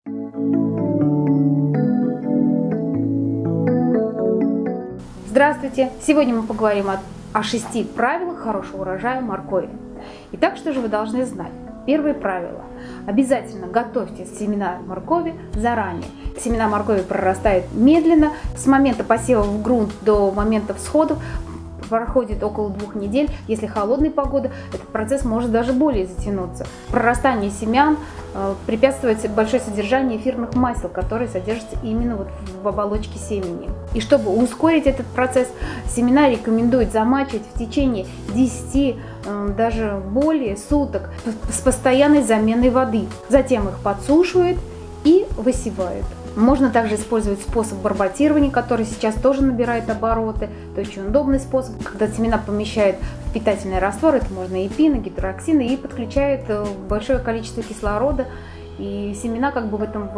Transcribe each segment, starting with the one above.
Здравствуйте! Сегодня мы поговорим о 6 правилах хорошего урожая моркови. Итак, что же вы должны знать? Первое правило. Обязательно готовьте семена моркови заранее. Семена моркови прорастают медленно. С момента посева в грунт до момента всходов проходит около 2 недель. Если холодная погода, этот процесс может даже более затянуться. Прорастанию семян препятствует большое содержание эфирных масел, которые содержатся именно в оболочке семени. И чтобы ускорить этот процесс, семена рекомендуют замачивать в течение 10, даже более суток с постоянной заменой воды. Затем их подсушивают и высевают. Можно также использовать способ барботирования, который сейчас тоже набирает обороты. Это очень удобный способ, когда семена помещают в питательный раствор, это можно эпины, гидроксины, и подключают большое количество кислорода, и семена как бы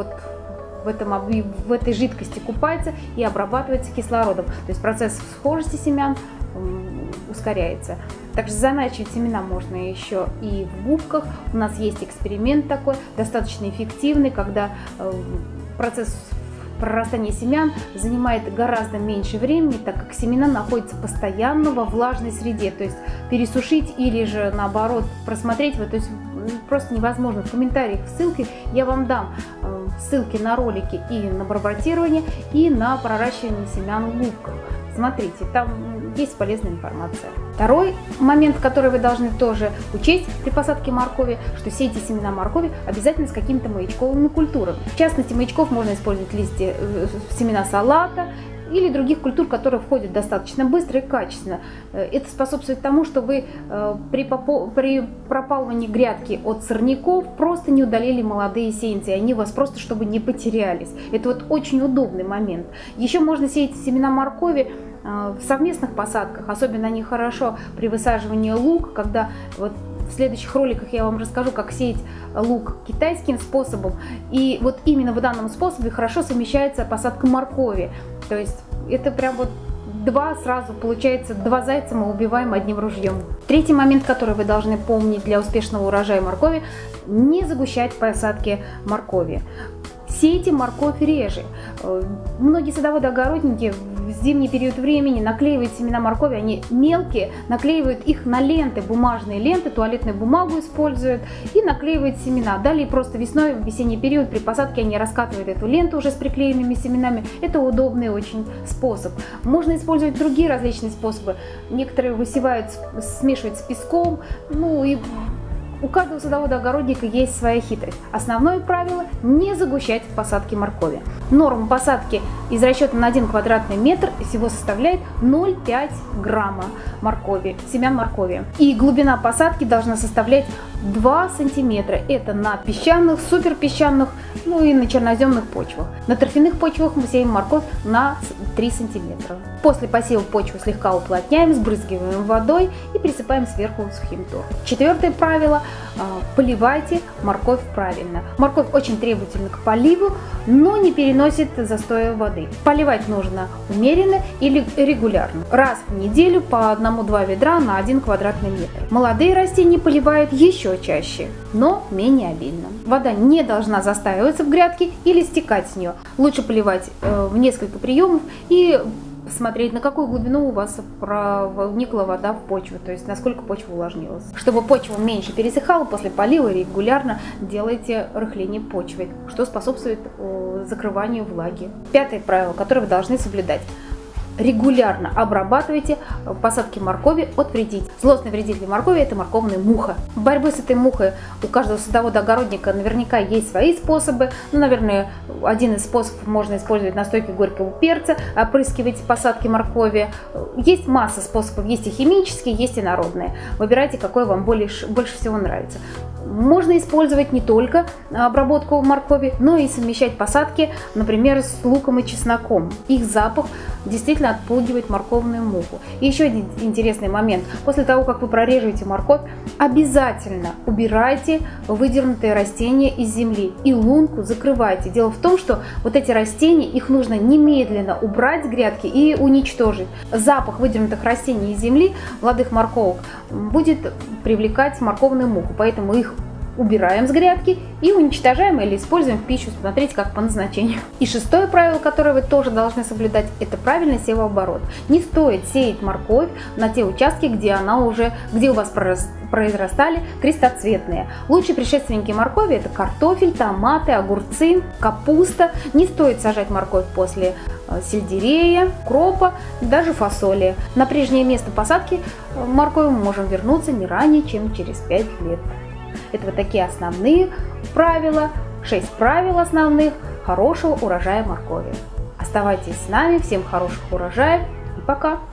в этой жидкости купаются и обрабатываются кислородом. То есть процесс схожести семян ускоряется. Также замачивать семена можно еще и в губках. У нас есть эксперимент такой, достаточно эффективный, когда процесс прорастания семян занимает гораздо меньше времени, так как семена находятся постоянно во влажной среде. То есть пересушить или же наоборот просмотреть, то есть просто невозможно. В комментариях ссылки я вам дам ссылки на ролики и на барботирование, и на проращивание семян в губках. Смотрите, там есть полезная информация. Второй момент, который вы должны тоже учесть при посадке моркови, что сейте семена моркови обязательно с какими-то маячковыми культурами. В частности, маячков можно использовать листья, семена салата или других культур, которые входят достаточно быстро и качественно. Это способствует тому, что вы при пропалывании грядки от сорняков просто не удалили молодые сеянцы, и они у вас просто чтобы не потерялись. Это вот очень удобный момент. Еще можно сеять семена моркови в совместных посадках, особенно они хорошо при высаживании лука, когда вот в следующих роликах я вам расскажу, как сеять лук китайским способом. И вот именно в данном способе хорошо совмещается посадка моркови. То есть это прям вот получается два зайца мы убиваем одним ружьем. Третий момент, который вы должны помнить для успешного урожая моркови: не загущать посадки моркови. Сейте морковь реже. Многие садоводы-огородники в зимний период времени наклеивают семена моркови, они мелкие, наклеивают их на ленты, бумажные ленты, туалетную бумагу используют и наклеивают семена. Далее просто весной, в весенний период при посадке они раскатывают эту ленту уже с приклеенными семенами. Это удобный очень способ. Можно использовать другие различные способы. Некоторые высевают, смешивают с песком, и у каждого садовода-огородника есть своя хитрость. Основное правило – не загущать посадки моркови. Норма посадки из расчета на 1 квадратный метр всего составляет 0,5 грамма семян моркови. И глубина посадки должна составлять 2 сантиметра. Это на песчаных, суперпесчаных, и на черноземных почвах. На торфяных почвах мы сеем морковь на 3 сантиметра. После посева почву слегка уплотняем, сбрызгиваем водой и присыпаем сверху сухим торфом. Четвертое правило – поливайте морковь правильно. Морковь очень требовательна к поливу, но не переносит застоя воды. Поливать нужно умеренно или регулярно. Раз в неделю по 1-2 ведра на 1 квадратный метр. Молодые растения поливают еще чаще, но менее обильно. Вода не должна застаиваться в грядке или стекать с нее. Лучше поливать в несколько приемов и смотреть, на какую глубину у вас проникла вода в почву, то есть насколько почва увлажнилась. Чтобы почва меньше пересыхала, после полива регулярно делайте рыхление почвы, что способствует закрыванию влаги. Пятое правило, которое вы должны соблюдать: регулярно обрабатывайте посадки моркови от вредителей. Злостный вредитель моркови – это морковная муха. В борьбе с этой мухой у каждого садовода-огородника наверняка есть свои способы. Наверное, один из способов можно использовать настойки горького перца, опрыскивать посадки моркови. Есть масса способов, есть и химические, есть и народные. Выбирайте, какой вам больше всего нравится. Можно использовать не только обработку моркови, но и совмещать посадки, например, с луком и чесноком. Их запах действительно отпугивает морковную муху. И еще один интересный момент. После того, как вы прорежете морковь, обязательно убирайте выдернутые растения из земли и лунку закрывайте. Дело в том, что вот эти растения, их нужно немедленно убрать с грядки и уничтожить. Запах выдернутых растений из земли, молодых морковок, будет привлекать морковную муху, поэтому их убираем с грядки и уничтожаем или используем в пищу. Смотрите, как по назначению. И шестое правило, которое вы тоже должны соблюдать, это правильный севооборот. Не стоит сеять морковь на те участки, где у вас произрастали крестоцветные. Лучшие предшественники моркови — это картофель, томаты, огурцы, капуста. Не стоит сажать морковь после сельдерея, укропа, даже фасоли. На прежнее место посадки моркови мы можем вернуться не ранее, чем через 5 лет. Это вот такие основные правила, 6 правил основных хорошего урожая моркови. Оставайтесь с нами, всем хороших урожаев и пока!